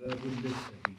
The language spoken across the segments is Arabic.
باب النسب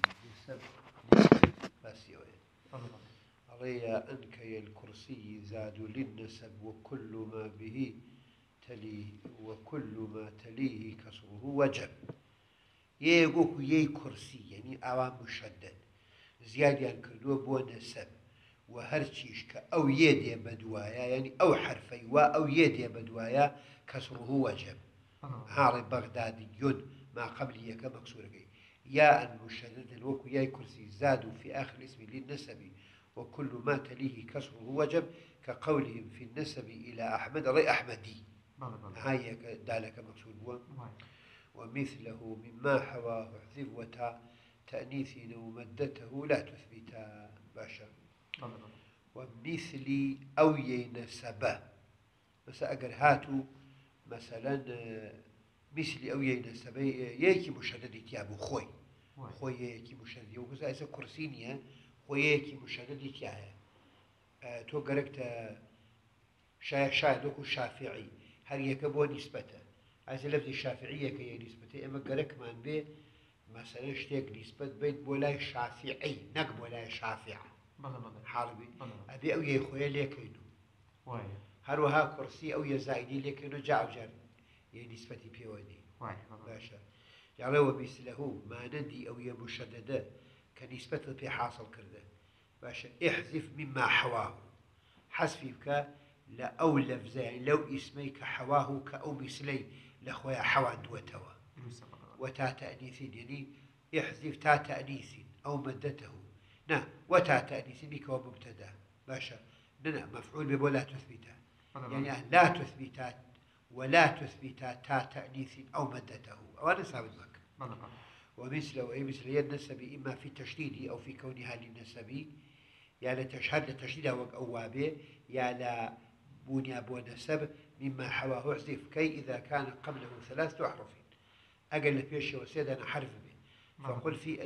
بس علي أنك الكرسي زاد للنسب وكل ما به تليه وكل ما تليه كسره وجب يقول يي كرسي يعني أوام مشدد زيادة كردوه بو نسب وهرشيش كأو يدي بدوايا يعني أو حرفي أو يدي بدوايا كسره وجب هاري بغدادي يد ما قبلية كمكسورة يا المشدد وكو ياي كرسي زادوا في آخر اسم للنسب وكل ما تليه كسره وجب كقولهم في النسب إلى أحمد ري أحمدي هاي دالك مكسور هو ومثله مما حواه احذف وتا تأنيث ومدته لا تثبتا باشا ومثلي أو ينسبه بس أقر هاتو مثلا مثلي أو ينسبه يكي مشدد يتيابو خوي يكي مشدد وكذا إذا كرسينيا خوي يكي مشدد يتيابو تو قرقت شاهدوك الشافعي هل يكبو نسبته عايز لفظ الشافعية كي نسبته إما قرق من به مثلا اشتيك نسبة بيت بولاي شافعي نقب بولاي شافع حربي أبي أو يخويا ليكينو هروها كرسي أو يزايدي ليكينو جاء جار نسبتي بيودي باشا يعني ومثله ما ندي أو يمشدده كنسبته في حاصل كرده باشا احذف مما حواه حذفك لا أو لفظة يعني لو اسميك حواه كأو مثلي لخويا حوا دوتوا وتا تأنيث يعني احذف تا تأنيث أو مدته نعم وتا تأنيث بك ومبتدا باشا نعم مفعول به ولا تثبتا يعني لا تثبتا ولا تثبتا تا تأنيث أو مدته وأنا ثابت لك ومثله أي مثل النسب إما في تشديد أو في كونها للنسب يعني تشهد لتشديدها وقوابه يعني بني أبو نسب مما حواه احذف كي إذا كان قبله 3 أحرف أقل فيش وسيد أنا حرف به فقل في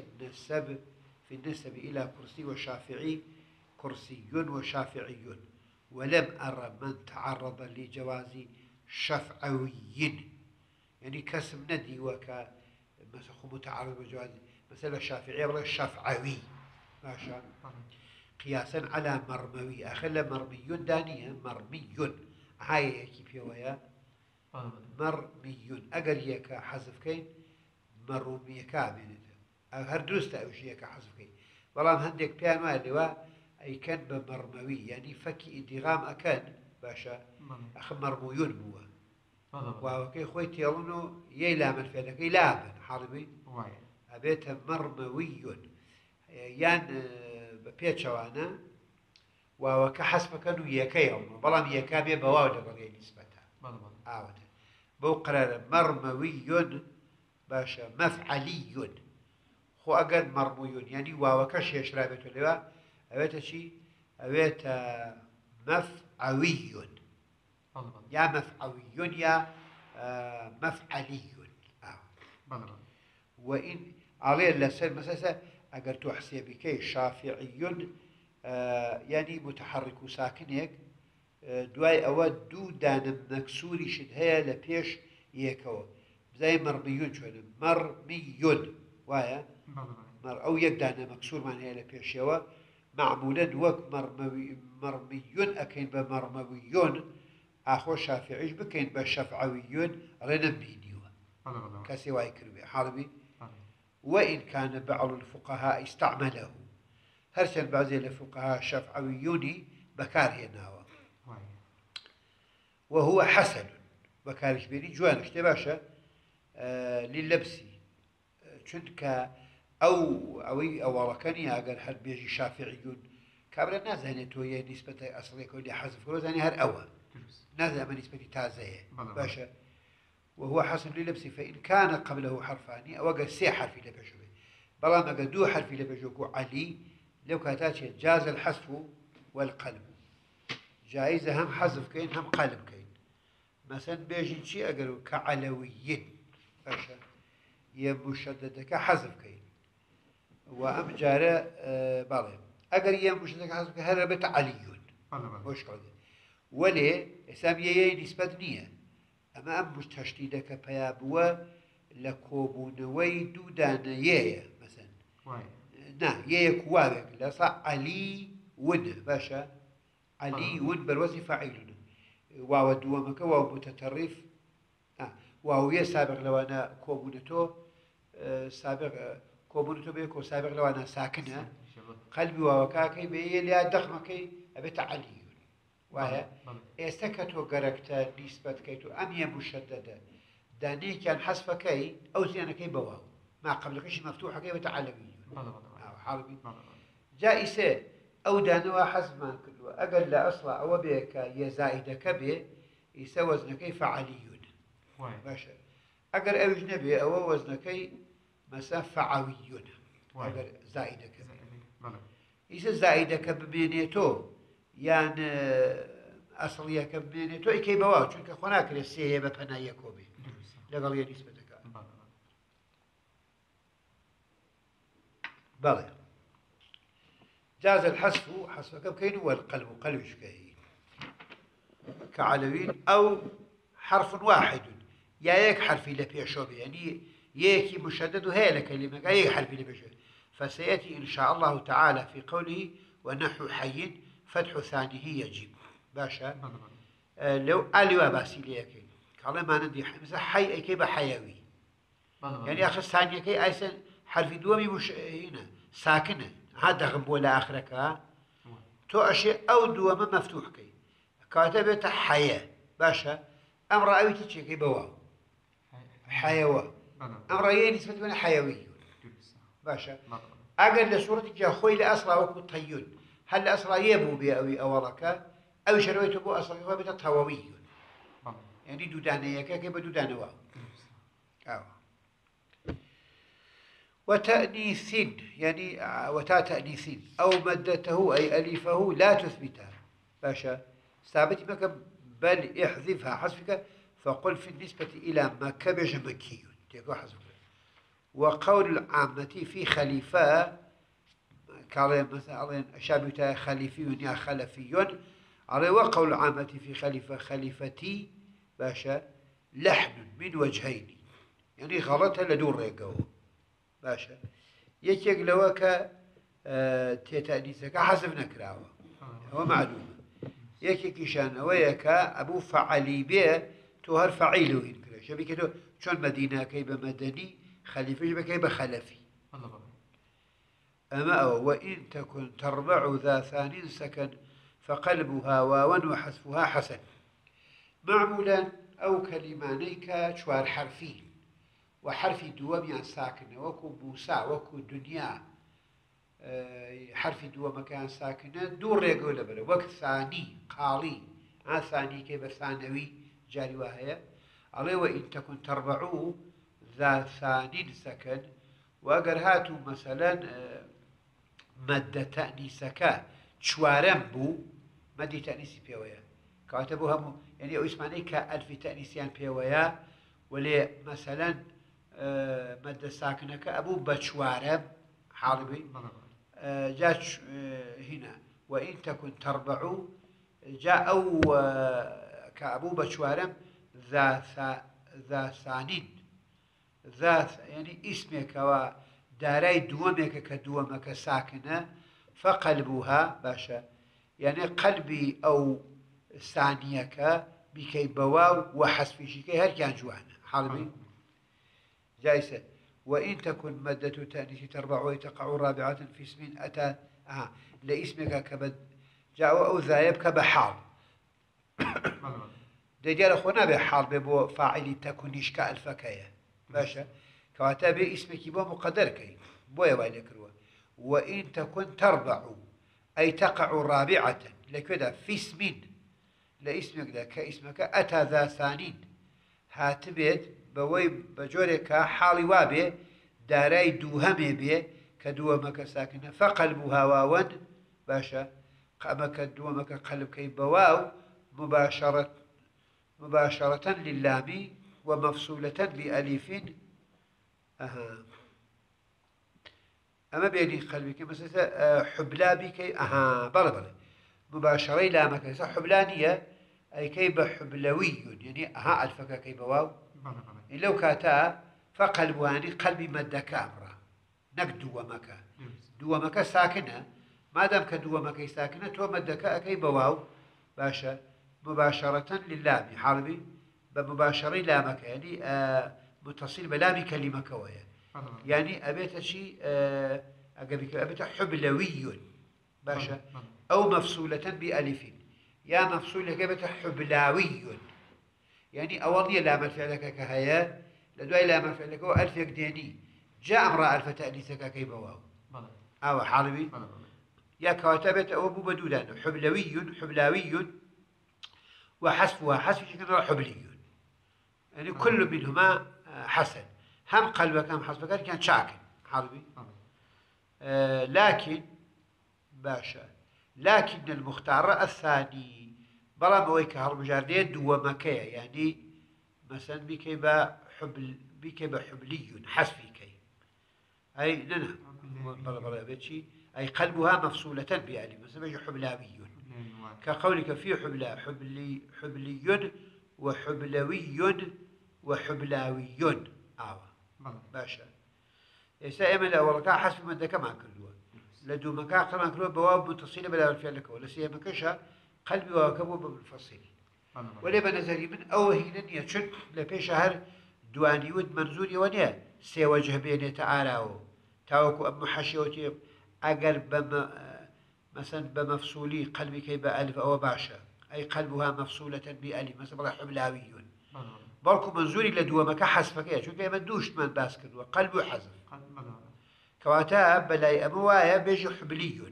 النسب إلى كرسي وشافعي كرسي وشافعي ولم أرى من تعرض لجواز شفعوي يعني كسم ندي وك مثلا متعرض لجواز مثلا الشافعي ولا الشفعوي ماشا قياسا على مرموي أخلا مرمي دانية مرمي هاي كيف ويا مرمي أجريك حذف كين مرمي كامل هر درست أوشيك حذف كين والله هندك بيان واللي أي كان بمرموي يعني فكي إدغام أكان باشا أخ مرميون بوا وكي خويت يلونو يلامن فعلك يلامن حربي أبيت مرموي يعني بيتشوانا وكحسب كانوا يكيهم بلام يكابي بواو لبغي نسبتها بو قرار مرموي باشا مفعلي خو أقل مرموي يعني وكش يشرابته لوا أبيت شي أبيت مفعوي يا مفعوي يا مفعلي وإن عليه اللسان مثلا أقر تحسي بكي شافعي يعني متحرك ساكن هيك دواي أود دو دان مكسوري شد هيا لبيش يكوا زي مرميون شوية مرميون وايا أو يك دان مكسور من هيا لبيش يوا معمولا وك مرميون أكين بمرمويون أخو شافعيش بكين بشفعويون رنمينيوا كسي واي كربي حربي وإن كان بعض الفقهاء استعمله هرشن بعض الفقهاء الشافعيوني بكاره ناوا وهو حسن بكارش بيني جوان اشتباشا لللبسي چونك أو ركني أقل حد بيجي شافعيون كابر الناس هني توي نسبة أصلية كل حذف كروز يعني هر أول ناس أما نسبة تازية باشا وهو حسن للبسي فإن كان قبله حرفاني أو قال سي حرف لبجوه بلا ما قال دو حرف لبجوه علي لو كانت جاز الحذف والقلب جائزة هم حذف كين هم قلب كين مثلا بيجي شيء أقولوا كعلويين فاشا يمشدد كحذف كين وأم جارة بلا أقل يمشدد كحذف كين هربت عليون وش قصدي ولي سامية نسبة نية أما أم مش تشديدك بيابوا لكوبونوي دودانية نا يك واوك لا صح علي ود باشا علي ود بالوزن فاعل واو دومك واو متطرف واو سابق لو انا كوبونتو سابق كوبونتو بيكو سابق لو انا ساكنه قلبي ووكاكي بي لي دخمكي ابي علي وهي استكتو قركت نسبة كيتو أمية مشددة داني كان حسفكي أو زينكي بواو ما قبل قش مفتوحة كي وتعلمي أو حالبي جائسة أو دانوا حسب كله أقل أصلا أو بيك يزايد كبي يسوى وزنكي فعليون باشا أقل أجنبي أو وزنكي مسافة فعويون أقل زائد كبي يسا زائد كبي بينيتو يعني أصلية كبينة توي كي بواو چونك هناك السيئة بپناية كوبي لقال يا نسبتك بلى جاز الحذف حذف كبكين والقلب قلب شكاهي كعلوين أو حرف واحد يا يك حرف اللي بيشوبي يعني يكي مشدد وهي لكلمة أي حرف اللي بيشوبي فسيأتي إن شاء الله تعالى في قوله ونحو حي فتح ثانيه يجب باشا لو ألي واباسي ليكي قال ما ندي مثلا حي أي كيبا حيوي يعني آخر ثانية كي أيسن حرف دومي مش هنا ساكنة هذا غنبولا آخرك تو أشياء أو دوما مفتوح كي كاتبة حياة باشا أمر أوي تشي كي بواو حيوان أمر أيه نسبة من حيوي باشا أقل لصورة جا خوي لأسرى وكو طيون هل أسرى يبو بأوي أورك أو شرويته بو أسرى هو بتطهووي يعني دودانيك كيف دودانوا وتأنيث يعني وتاء تأنيث أو مدته أي ألفه لا تثبتها باشا ثابت مك بل احذفها حذفك فقل في النسبة إلى ما كبج مكي تقول حذفك وقول العامة في خليفة قال مثلا شابتا خليفي يا خلفي على وقول العامة في خليفة خليفتي باشا لحن من وجهين يعني غلطها لدور ريقو باشا يكيق لوكا تيتانيسك حسب نكراوه هو معلومة يكي كيشان ويكا أبو فعلي بيه توهر فعيلو إنكرا شبكة شون مدينة كيبا مدني خليفة شبكة كيبا خلفي أما وإن تكن تربع ذا ثانٍ سكن فقلبها واو وحذفها حسن معمولا أو كلمانيك شوار حرفين وحرف دوام يعني ساكنة وكو بوسا وكو دنيا حرف دوام كان ساكنة دور ريقول بلا وك ثاني قالي ثاني كيف ثانوي جاري وهي عليه وإن تكن تربعو ذا ثانٍ سكن وأجر هاتوا مثلا مد تأنيسك شوارم بو مد تأنيسي بيويا كاتبوا هم يعني أو اسمعني كألف تأنيسيان بيويا ولي مثلا مد ساكنك أبو بشوارم حالبي جاء هنا وإن تكن تربعو جاء أو كأبو بشوارم ذا ثانين ذات يعني اسمك وداري دومك كدومك ساكنة فقلبها باشا يعني قلبي أو ثانيك بكي بواو وحسب شكي هل كان جوانا حالبي جايسة وإن تكن مدة تأنيث تربع ويتقع رابعة في اسم أتى لاسمك كبد جاء أو ذايب كبحال دجال أخونا بحال ببو فاعل تكونيش كألفكاية باشا كاتب اسمك بو مقدر كي بويا ويلكروا وإن تكن تربع أي تقع رابعة لكذا في اسم لاسمك ذا كاسمك أتى ذا ثانين هاتبت بوي بجورك حالي وابي داري دوهمي بي كدومك ساكنة فقلبها واون باشا قامك دومك قلب كي بواو مباشرة للام ومفصولة بألف أما بيني قلبك مثلا حبلا بكي بلا مباشرة لامك حبلانية أي كيب حبلوي يعني ألفك كيب واو لو كاتا فقلبها يعني قلبي مد كامرة نەک دووەمەکە دووەمەکە ساکنە مادام کە دووەمەکەی ساکنە تۆ مەدەکە ئەەکەی بە واو باشە مباشرة للام حربي بمباشرة لامك يعني متصل بلام كلمة كوية يعني أبيت شيء أبيت حبلوي باشا أو مفصولة بألف يا مفصولة أبيت حبلاوي يعني أوضي لام الفعل كهيا لدواء لام الفعل كو ألف يقديني جاء أمر ألف تأنيثك كيف واو أو حربي يا كاتبت أو أبو بدولان حبلاوي وحذفها حذف شكل حبلي يعني كل منهما حسن هم قلبك هم حذفك كان شاكل حربي لكن باشا لكن المختار الثاني بلا مويك هرب جاردين دو مكايا يعني مثلا بكيبا حبلي حذفي كي أي نعم بلا بيتشي أي قلبها مفصولة بألف مثلا بيجي حبلاوي كقولك في حبلي وحبلوي وحبلاوي باشا يسائما الأول كان حسب من ذاك ما كلوا لدو مكان كما كلوا بواب متصلة بلا الفعل لك ولا سيما كشا قلبي وكبو بالفصيل ولما نزلي من أوهينا يشد لبي شهر دواني ود منزوري ونيا سيوجه بين تعالى تاوكو أم حشيوتي أقر مثلا بمفصولي قلبي كي بألف أو باشا أي قلبها مفصولة بألف مثلا حبلاوي بالكو منزوري لدوامك حذفك يا شو كي مندوش من باسكت وقلبه حذف كواتا بلاي أموايا بيجي حبلي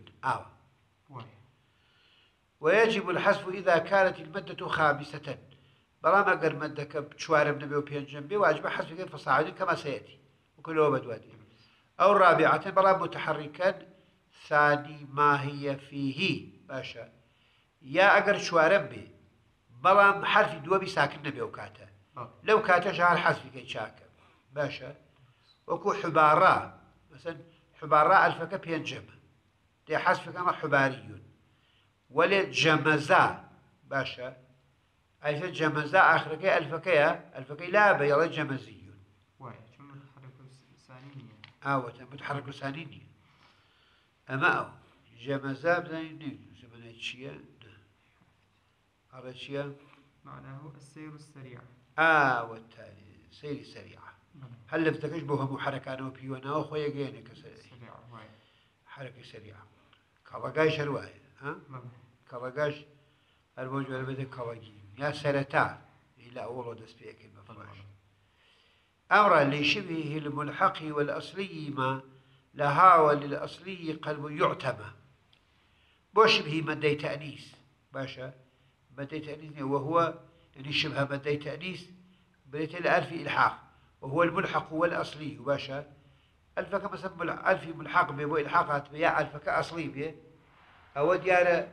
ويجب الحذف إذا كانت المادة خامسة بلا ما قر مادك بشوار من نبي وبين جنبي واجب حذفك فصاعد كما سيأتي وكله بدوادي أو الرابعة بلا متحركا ثاني ما هي فيه باشا يا أجر شوارب بي بلا حرف دوبي ساكن نبي وكاتا لو كاتا شعر حذف كي شاكر باشا وكو حبارا مثلا حبارا ألفك بين جمع دي حذف كما حباري ولا جمزا باشا أي جمزا آخرك ألفك لا بيلا جمزي متحرك ثانية أما جمزاب زين زمن الشيء هذا الشيء معناه السير السريع والتالي سير سريع هل لفتكش بهم حركة أنا وبيونا وخويا جينك سريع حركة سريعة كلاجاش رواية كلاجاش الموج ولا بدك كلاجي يا سرتا إلى أول دسبيك المفرش أمر لشبهه الملحق والأصلي ما لها وللأصلي قلب يعتمى بشبه مدي تأنيس باشا مدي تأنيس وهو يعني شبه مدي تأنيس بديت الألف إلحاق وهو الملحق والأصلي باشا ألفك مثلا ألف ملحق به إلحاقات بيا ألفك أصلي به أو ديار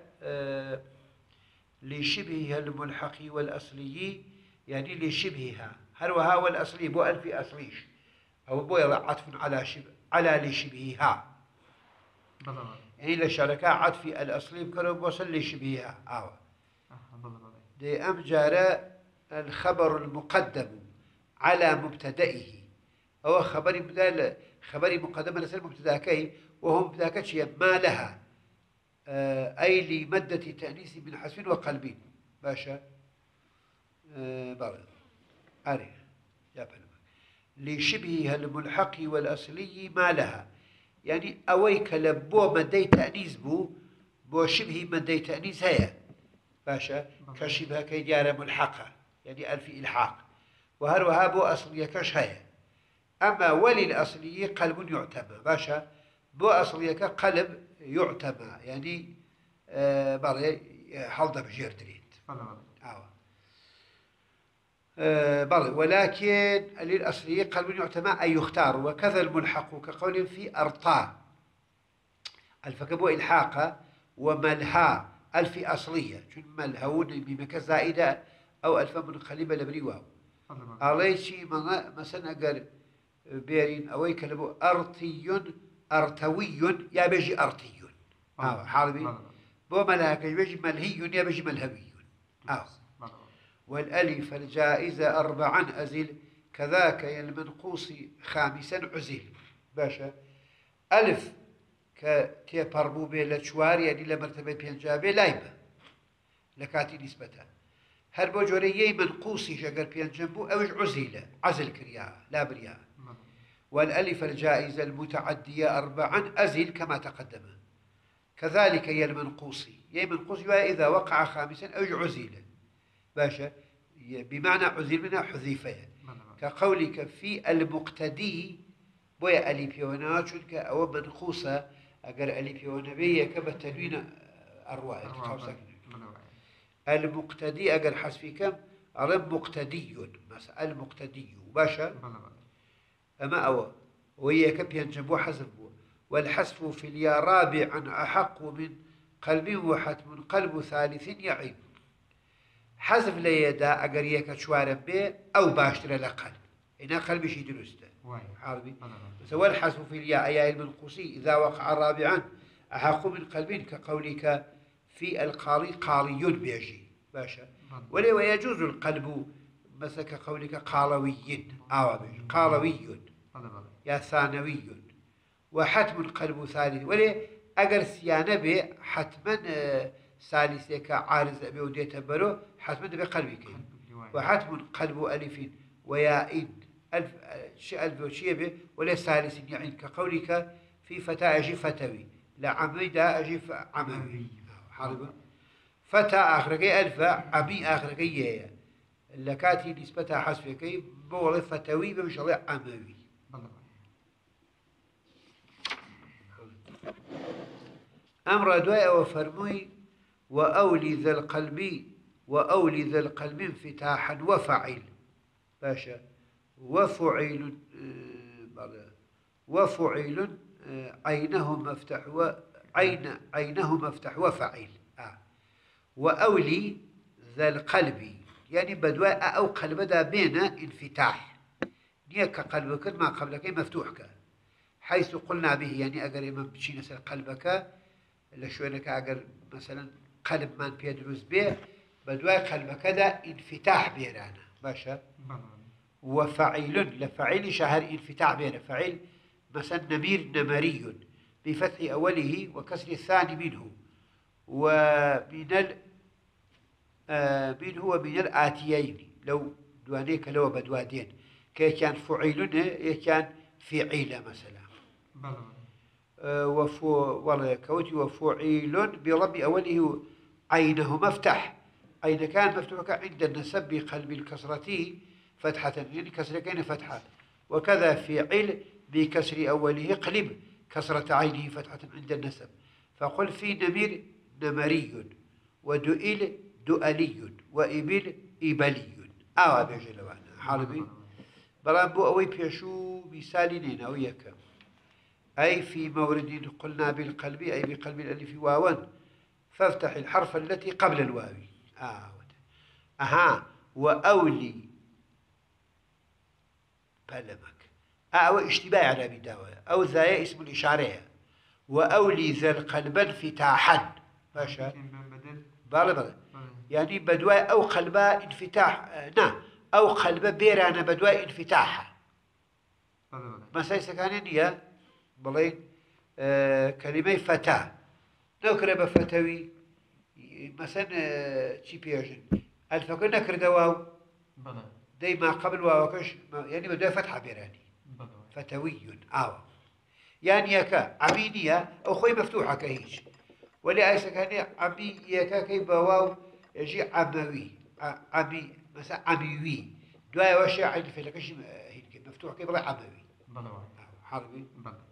لشبهها الملحق والأصلي يعني لشبهها هل وها والأصلي بو ألف أصليش أو بو عطف على شبه على لشبهها يعني لشركة عطف الأصلي بكرم وصل لشبهها دي أمجار الخبر المقدم على مبتدئه أو خبر مقدم لسل مبتدأكي وهم مبتدأكش ما لها أي لمدة تأنيث من حسب وقلب باشا أري يا بلما لشبهها الملحق والأصلي ما لها يعني أويك لبو مدي تأنيث بو شبه مدي تأنيث هي باشا كشبه كيديار ملحقة يعني ألف إلحاق وهروها بو أصلية كش هي أما ولي الأصلي قلب يعتمى باشا بو أصلية كقلب يعتمى يعني باري حلطة بجير دريد ولكن للأصلي قلب يعتمى أن يختار وكذا الملحق كقول في أرطاء الفكبو إلحاقة وملها ألف أصلية شو ملهون بمكة زائدة أو ألف من خليبة لبريوه عليشي مثلا أقل بيرين أوي كلمة أرتوي يا بيجي أرتي حربي بو ملهك يبيجي ملهي يا بيجي ملهوي والألف الجائزة 4 أزل كذاك المنقوص 5 عزل باشا ألف كتيبربو بي لشوار يعني لمرتبة بينجابي لايبة لكاتي نسبتها هل بوجوري منقوصي شجر بينجنبو أوج عزيلة عزل كريا لا بريا والألف الجائزة المتعدية 4 أزل كما تقدم كذلك هي المنقوصي يا منقوصي إذا وقع خامسا أوج عزيلة باشا بمعنى عزيل منها حذيفة كقولك في المقتدي بويا أليبيونا شنك أو منقوصة أجر أليبيونا بيا كبتنوين أرواح المقتدي أجر حسفي كم أرم مقتدي مثلا المقتدي باشا أما أو وهي كم ينجبو حسبه والحسف في اليا رابعا أحق من قلب وحتم قلب ثالث يعيب حذف ليدا أجر يك شوارب به أو باشتر لقلب إن قلب شيء درسته عربي سوى الحذف في الياء أي المنقوصي إذا وقع رابعا أحق من قلب كقولك في القاري قاري بيجي باشا ولا ويجوز القلب مثل كقولك قالوي قالوي يا ثانوي وحتم القلب ثالث ولا أجر سيانة به حتما ثالث عارض أبي وديت برو حتما بقلبك وحتم القلب ألف ويائد ألف شيء به ولا ثالث يعني كقولك في فتى أجي فتوي لعميدة أجي عموي حربة فتى آخرقي ألف عمي آخرقي لكاتي نسبتها حسفكي بول فتوي بمش الله عموي أمر دواء وفرموي وأولي ذا القلب انفتاحا وفعل باشا وفعيل عينه مفتح وفعل وأولي ذا القلب يعني بدواء أو قلب دا بين انفتاح نيك قلبك ما قبلك مفتوحك حيث قلنا به يعني أجر ما بتشي نسأل قلبك لشوينك أجر مثلا قلب ما بيدرس به بدواء قلبك دا انفتاح بيرانا باشا وفعيل لفعيل شهر انفتاح بين فعيل مثلا نمير نمري بفتح أوله وكسر الثاني منه ومن منه ومن الآتيين لو دوانيك لو بدوادين كي كان فعيل كان فعيل مثلا وفعيل برب أوله عينه مفتح عين كان مفتوحك عند النسب بقلب الكسرة فتحة يعني كسر كين فتحة وكذا فعل بكسر أوله قلب كسرة عينه فتحة عند النسب فقل في نمير نمري ودؤل دؤلي وإبل إبلي بيجي لوانا حالبي بلان بو أوي بيشو مثالين أو يكا أي في مورد قلنا بالقلب أي بقلب الألف واوا فافتح الحرف التي قبل الواو وأولي بلمك أو اشتباه على بداوة أو ذا اسم الإشارة وأولي ذا القلب انفتاحا باشا بلا يعني بدواء أو قلبا انفتاح أو قلبا بيرانا بدواء انفتاح مثلا سكانين يا بلين كلمة فتاة نكرة فتوي مثلا شي بيجن الفكر نكر دواو دايما قبل واوكش يعني بدأ فتحة بيراني فتوي يعني يكا عمينية أو خوي مفتوحة كهيش ولي أيسا كان عمي يكا كي بواو يجي عموي عمي مثلا عميوي دواء وشي عندي في لكش هيك مفتوح كي بلا عموي حربي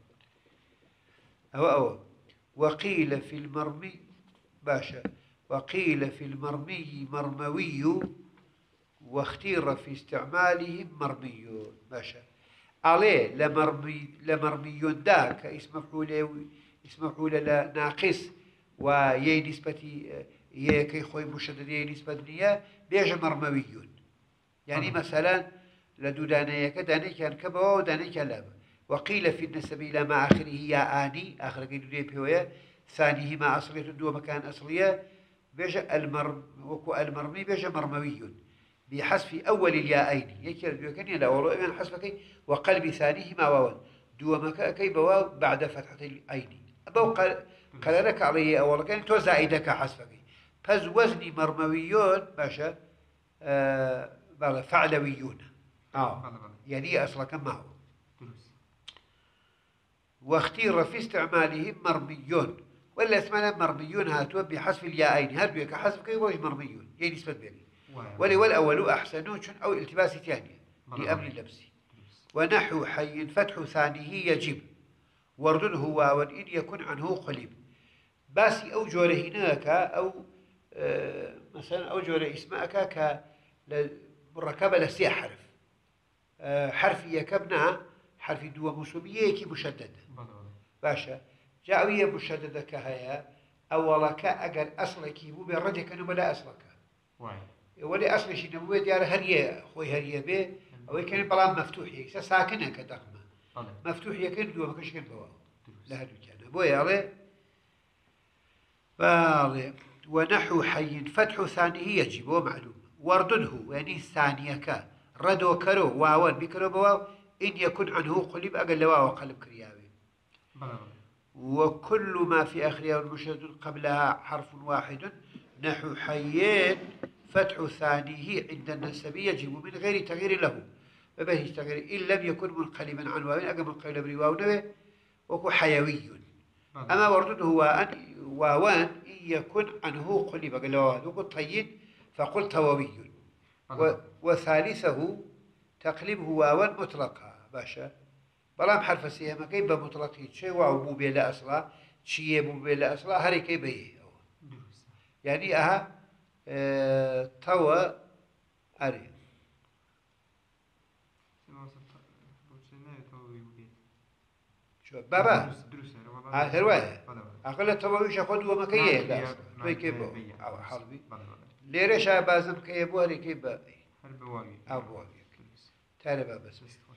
أو وقيل في المرمي باشا وقيل في المرمي مرموي واختير في استعماله مرمي باشا عليه لمرمي داك اسم مفعول لا ناقص ويا نسبتي يا كي خوي مشدد يا نسبة نية بيجي مرموي يعني مثلا لدودانية كداني كان كبا وداني كلابا وقيل في النسب إلى ما آخره يا آني آخر قيد دي بيويا ثانيه ما أصلية دو مكان أصلية بيجي المرمي بيجي مرموي بحذف أول الياءين يكير بيوكني لا والله من حسبك وقلب ثانيه ما واو دووەمەکە ئەەکەی بەواو بعد فتحەتی ئەینی ئەبەو قەرەرەکە ئەڵەیە ئەوڵەکەی تۆ زائیدەکە حەسفەکەی پس وەزنی مەرمەویۆن باشە بەڵێ فعلەویون يعني أصلك معه واختير في استعمالهم مرميون ولا اسمنا مرميون هاتوا بحذف الياءين هاتوا كحذف كي وجه مرميون يعني نسبة بيني والأول أحسنون أو التباس ثانية لأمر اللبس ونحو حي فتح ثانيه يجب ورد هو وإن يكن عنه قلب باسي أو جوره هناك أو مثلا أو جوره اسمك كمركبة لسي حرف حرف يكبنا حرف دو موسومية كي مشددة باشا جاوية مشددة كهيا أولا كأجر أصلك مو برجك أنه بلا أصلك ولا أصل شيء نمو ديار هرية خوي هرية به أو كان بلام مفتوحي ساكنة كدقمة مفتوحية كن دو ما كش كن بوا لا هدو كان بويا عليه بالي ونحو حي فتح ثانيه يجب ومعلوم وردده يعني ثانية كا ردو كرو واو بكرو بواو إن يكن عنه قلب أقل واو قلب كرياوي وكل ما في آخرها المشدد قبلها حرف واحد نحو حيين فتح ثانيه عند النسب يجب من غير تغيير له فبه تغيير إن لم يكن منقلبا عن واو أقل منقلب رواو نبه وكو حيوي أما وردده هو أن واوان إن يكن عنه قلب أقل واو وكو طيين فقل تووي وثالثه تقلبه واوا مطلقا باشا بلام حرف سيما كي بمطلقه شيء واو مو بلا أصلا شيء مو بلا أصلا هري كي بيه يعني توا هري شو بابا هرواية أقل توويش أخذ وما كيه لا أصلا كي بو أو حربي ليرش بازم كي بو هري كي بيه أو بواقي تاربا بس